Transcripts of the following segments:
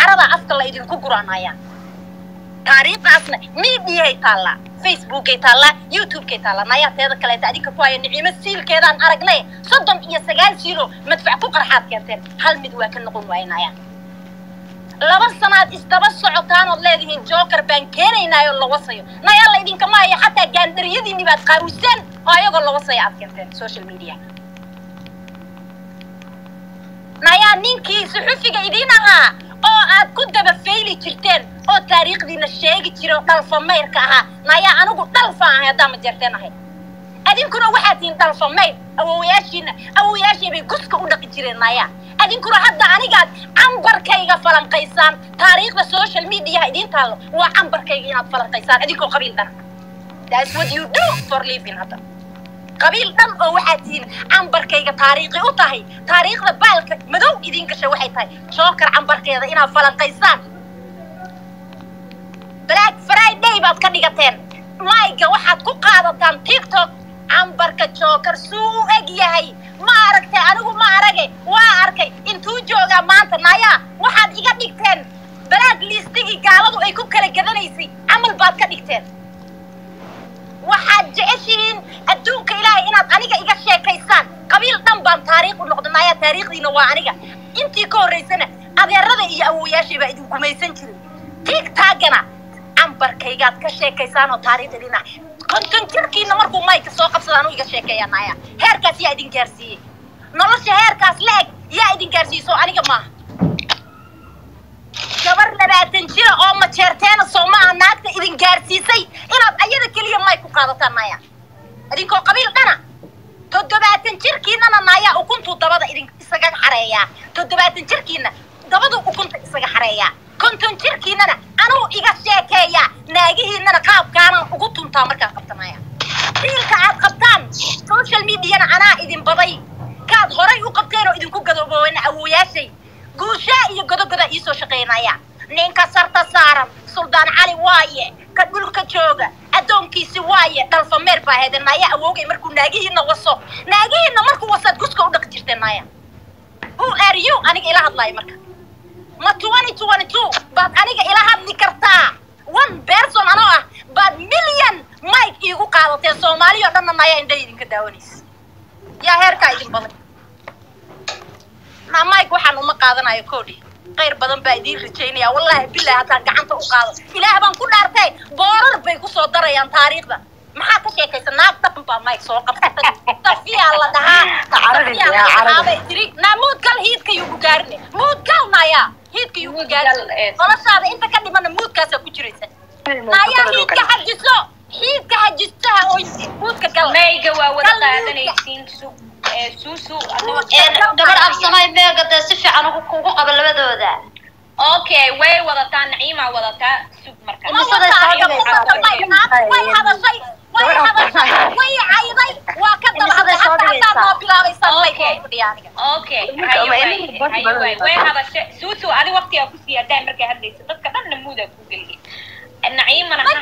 carada afka la idinku guranaya taariikhdaasna media taala Facebook taala YouTube taala naya teeda kale adinka ku ay nicimo siilkeedaan aragnay 39 silo madfac ku qarxaad keenteen hal mid waa ka noqon waynaya laba sanaad isdaba socotaan oo leedihiin joker baan keenaynaayo la wasayo naya la idinka ma ay xataa gaandariyadiini baad qaruuseen oo ayaga la wasayo aad keenteen social media naya ninkii suxufiga idin ahaa oo aad ku daba fayli jirteen oo taariikhdiina sheegi jiro dalfameyrka ahaa naya anigu dalfa ah hadaa ma jarteenahay adinkuna waxaad tiin dalfameyr awooyaashii bay guska u dhaqi jireen naya adinkuna hadda anigaad cambarkayga falanqaysaan taariikhda social media idin taalo waa cambarkayga inaad falanqaysaan adinkoo qabiil dhan that's what you do for living hadda qabiil dhan oo waxaad tiin cambarkayga taariikhi u tahay taariikhda baalka madow idin gashay waxay tahay joker cambarkeeda inaad falanqaysaan Black Friday baad ka dhigateen mayga waxaad ku qaadataan TikTok cambarka joker suu eg yahay ma aragtay anigu ma aragay waa arkay intuu jooga maanta naya waxaad iga dhigteen black listigi gaaladu ay ku kala gadanaysay amal baad ka dhigteen waxaad jeceshiin adduunka ilaahay inaad aniga iga sheekaysaan qabiil dhan baan taariikh u noqday naya taariikhdiina waa aniga intii ka horeysana adeerada iyo awooyaashii baa idin gumaysan jiray TikTokana cambarkaygaad ka sheekaysaan oo taariikhdiina konton jirkiina markuu mayka soo qabsadaan iga sheekeeyaa naya heerkaas yaa idin gaarsiiyey nolosha heerkaas leeg yaa idin gaarsiiso aniga maaha gabar 20 jir oo ma jeerteena Soomaa naagta idin gaarsiisay inaad ayada kaliya may ku qaadataan naya adinkoo qabiil dhana 70 jirkiina naya ukuntu dabada idin isaga xareeya 70 jirkiina dabadu ukunta isaga xareeya konton jirkiina anuu iga sheekeeya naagihiina qaabkaana ugu tuntaa marka qabtanaya diilka aad qabtaan social media ana idin baday kaad horay u qabteen oo idinku gadooboona awooyaashay guusha iyo godogoda isoo shaqeynaya ninka sarta saaran Suldaan Cali waaye ka dhulka jooga adoonkiisi waaye dalfameer baa heedanaya awoogay markuu naagihiina markuu wasad guska u dhaq jirteenaya who are you aniga ila hadlay marka ma 2022 baad aniga ila hadli kartaa one person anoo ah baad million mic igu qaadateen Soomaaliya dhan naya inday idinka daawanaysa yaa heerka idin badan ma mic waxaan uma qaadanayo koodi qayr badan baa idin rajaynaya wallahi billahi hataan gacanta u qaado ilaahay baan ku dhaartay boorar bay ku soo darayaan taariikhda maxaa ka sheekaysan naagta baa mic soo qabtay tafiya la dhahaa arabay tiri naamud kal hiidka yugu gaarne mood kal naya hiidka yugu gaarne qolashaada inta ka dhiman moodkaas ku jiraysa naya hiidka xajistaha oo moodka gal mayga waa wada qaadanaysiin suusu gabar afsamay beegada si fiican ugu qaba labadooda okay way wadataan naciima wadataa sug markaa way ayday waa ka daba hadda bilaabaysan okay way hadashe suusu adi waqtiga ku siiyaday markay hadlayso dadka dhan namuuda ku geliyay النعيم أنا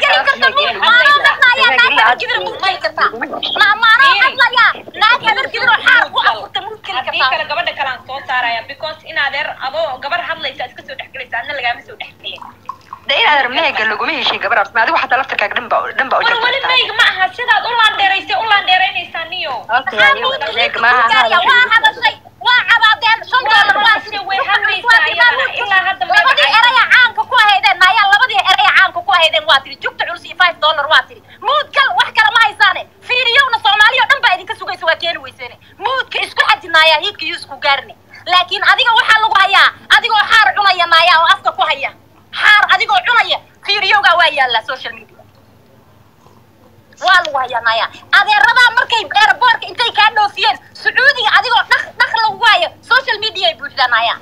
هيدن واتري جبت عرسي $5 واتري مود كل wax kala ma haysane fiiriyowna Soomaaliya dhan baa idinka sugayso waa keen weysane moodka isku xajinaya hiidka isku gaarne laakiin adiga waxa lagu hayaa adigoo xaar cunaya naya oo afka ku haya xaar adigoo cunaya fiiriyowga waa yaala social media waa lagu hayaa naya adeerada markay airportka intay ka dhoofiyeen Sacuudiga adigoo dhaq lagu hayo social media ay buuxdanaya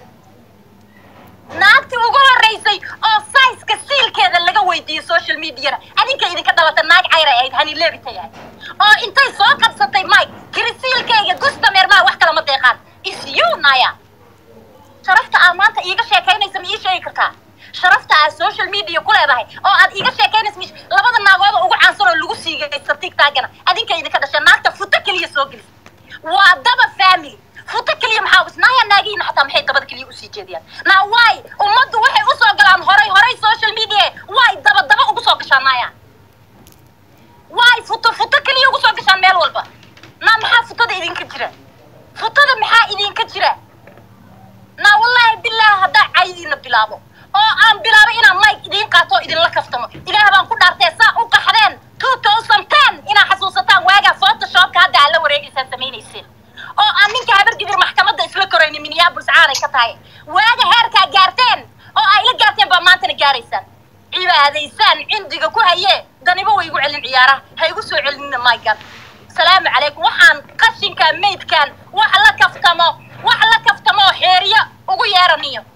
naagti ugu horeysay oo size-ka siilkeeda laga weydiiyo social media adinka idinka dhalata naag cayr ay hani leebitay oo intay soo qabsatay mic kirisiilkeega customer ma wax kala ma deeqaan is you naya sharafta amaanta iiga sheekaynaysa ma ii sheegi kartaa sharafta social media ku leedahay oo aad iiga sheekaynaysa labada naagood ugu caansan oo lagu siigay TikTok-gana adinka idinka dhashay naagta futa kaliya soo gelis waa daba family futa kaliya maxaa naya naagiina xataa maxay dabada kaliya u sii jeediyaan na way umadu gashaanaya waay futo kaliya ugu soo gashaan meel walba na maxaa futada idinka jira futada maxaa idinka jira na wallahi billaah hadda caydina bilaabo oo aan bilaabo inaan mic idin qaato idin la kaftamo ilaah baan ku dhaartay saa u qaxdeen 2010 ina xasuusataan waaga photoshop hadda la wareegaysan sameeynaysin oo aan ninka habar gidir maxkamadda isla korayna Minneapolis aanay ka tahay waaga heerka gaarteen oo ay la gaarteen ba maanta gaaraysan cibaadaysan cindiga ku haye daniba way igu celin ciyaara hay igu soo celinina my god salaamu calaykum waxaan qashinka meydkan wax la kaftamo xeeriyo ugu yeeraniyo